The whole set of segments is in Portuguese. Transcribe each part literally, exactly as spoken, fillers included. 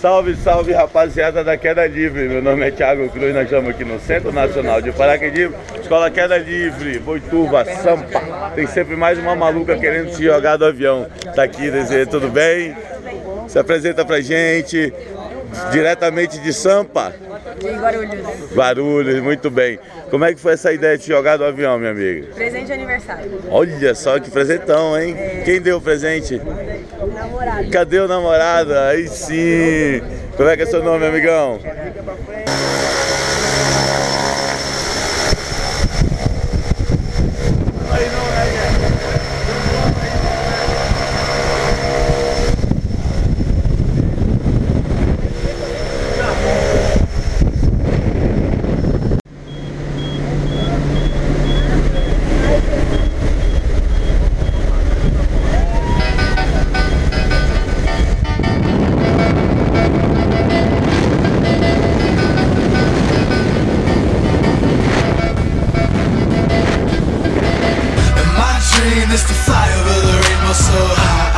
Salve, salve, rapaziada da Queda Livre. Meu nome é Thiago Cruz, nós estamos aqui no Centro Nacional de Paraquedismo, Escola Queda Livre, Boituva, Sampa. Tem sempre mais uma maluca querendo se jogar do avião. Tá aqui, Desyree, tudo bem? Se apresenta pra gente, diretamente de Sampa. De Guarulhos. Guarulhos, muito bem. Como é que foi essa ideia de se jogar do avião, minha amiga? Presente de aniversário. Olha só que presentão, hein? É... Quem deu o presente? Namorado. Cadê o namorado? Aí sim! Como é que é seu nome, amigão? Is to fly over the rainbow so high.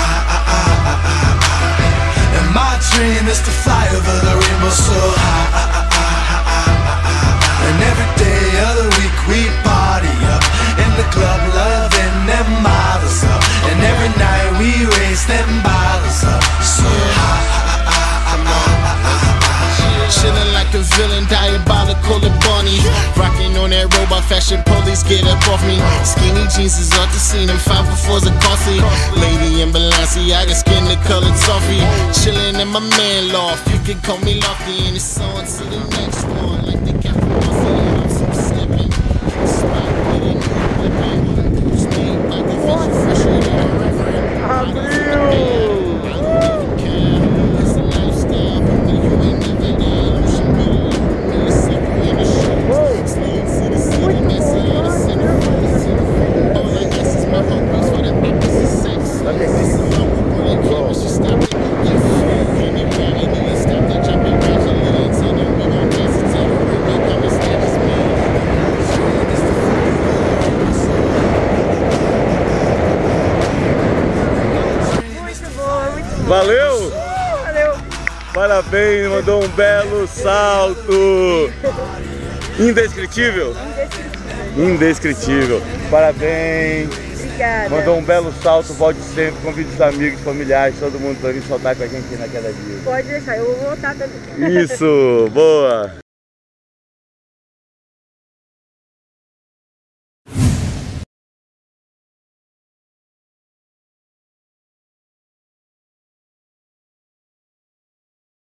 And my dream is to fly over the rainbow so high. And every day of the week we party up in the club, loving them models up. And every night we raise them bottles up so high. Chillin' like a villain, diabolical and bunny. Rockin' on that robot fashion, police get up off me. Skinny jeans is off the scene, and five for fours are costly. Lady in Balenciaga, skin the colored toffee. Chillin' in my man loft, you can call me Lofty. And it's on to the next one, like the cat from Buffy. I'm so slippin', spot with a new whippin'. Speed like a fish, fresher than a reverend. Valeu? Valeu. Parabéns, mandou um belo salto. Indescritível? Indescritível. Indescritível. Parabéns. Obrigada. Mandou um belo salto, volte sempre, convide os amigos, familiares, todo mundo para vir soltar com a gente aqui na Queda Livre. Pode deixar, eu vou voltar também. Isso, boa.